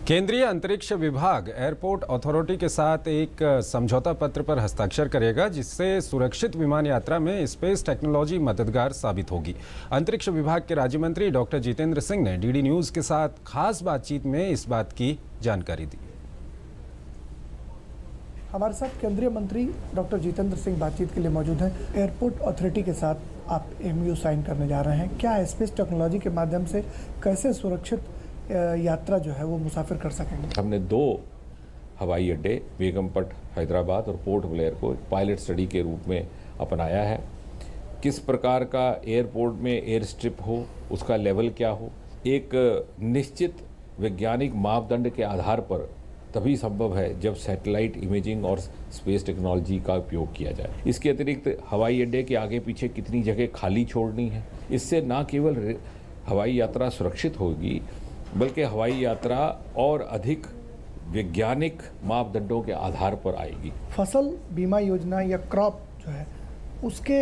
केंद्रीय अंतरिक्ष विभाग एयरपोर्ट अथॉरिटी के साथ एक समझौता पत्र पर हस्ताक्षर करेगा, जिससे सुरक्षित विमान यात्रा में स्पेस टेक्नोलॉजी मददगार साबित होगी। अंतरिक्ष विभाग के राज्य मंत्री डॉक्टर जितेंद्र सिंह ने डीडी न्यूज के साथ खास बातचीत में इस बात की जानकारी दी। हमारे साथ केंद्रीय मंत्री डॉक्टर जितेंद्र सिंह बातचीत के लिए मौजूद हैं। एयरपोर्ट अथॉरिटी के साथ आप MoU साइन करने जा रहे हैं। क्या स्पेस टेक्नोलॉजी के माध्यम से कैसे सुरक्षित यात्रा जो है वो मुसाफिर कर सकेंगे? हमने 2 हवाई अड्डे बेगमपट हैदराबाद और पोर्ट ब्लेयर को पायलट स्टडी के रूप में अपनाया है। किस प्रकार का एयरपोर्ट में एयर स्ट्रिप हो, उसका लेवल क्या हो, एक निश्चित वैज्ञानिक मापदंड के आधार पर तभी संभव है जब सैटेलाइट इमेजिंग और स्पेस टेक्नोलॉजी का उपयोग किया जाए। इसके अतिरिक्त हवाई अड्डे के आगे पीछे कितनी जगह खाली छोड़नी है, इससे न केवल हवाई यात्रा सुरक्षित होगी बल्कि हवाई यात्रा और अधिक वैज्ञानिक मापदंडों के आधार पर आएगी। फसल बीमा योजना या क्रॉप जो है उसके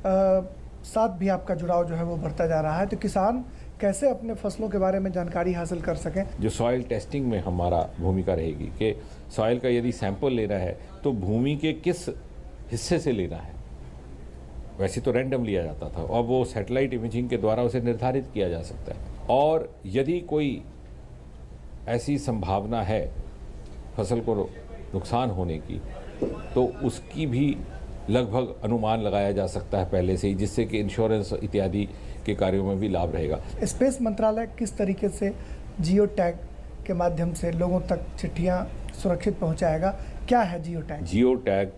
साथ भी आपका जुड़ाव जो है वो बढ़ता जा रहा है, तो किसान कैसे अपने फसलों के बारे में जानकारी हासिल कर सकें? जो सॉइल टेस्टिंग में हमारा भूमिका रहेगी कि सॉइल का यदि सैंपल लेना है तो भूमि के किस हिस्से से लेना है। वैसे तो रैंडम लिया जाता था, अब वो सैटेलाइट इमेजिंग के द्वारा उसे निर्धारित किया जा सकता है। और यदि कोई ऐसी संभावना है फसल को नुकसान होने की, तो उसकी भी लगभग अनुमान लगाया जा सकता है पहले से ही, जिससे कि इंश्योरेंस इत्यादि के कार्यों में भी लाभ रहेगा। स्पेस मंत्रालय किस तरीके से जियो टैग के माध्यम से लोगों तक चिट्ठियां सुरक्षित पहुंचाएगा? क्या है जियो टैग? जियो टैग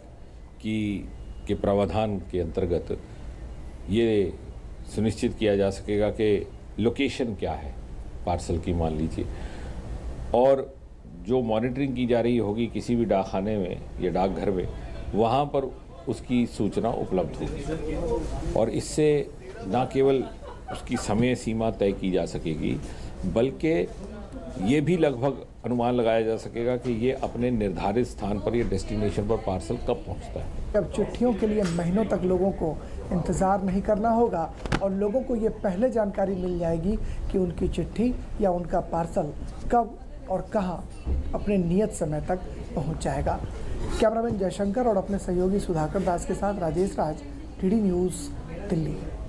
के प्रावधान के अंतर्गत ये सुनिश्चित किया जा सकेगा कि लोकेशन क्या है पार्सल की, मान लीजिए, और जो मॉनिटरिंग की जा रही होगी किसी भी डाकखाने में या डाकघर में, वहाँ पर उसकी सूचना उपलब्ध होगी। और इससे न केवल उसकी समय सीमा तय की जा सकेगी बल्कि ये भी लगभग अनुमान लगाया जा सकेगा कि ये अपने निर्धारित स्थान पर या डेस्टिनेशन पर पार्सल कब पहुंचता है। अब चिट्ठियों के लिए महीनों तक लोगों को इंतज़ार नहीं करना होगा और लोगों को ये पहले जानकारी मिल जाएगी कि उनकी चिट्ठी या उनका पार्सल कब और कहां अपने नियत समय तक पहुंच जाएगा। कैमरामैन जयशंकर और अपने सहयोगी सुधाकर दास के साथ राजेश राज, डीडी न्यूज़, दिल्ली।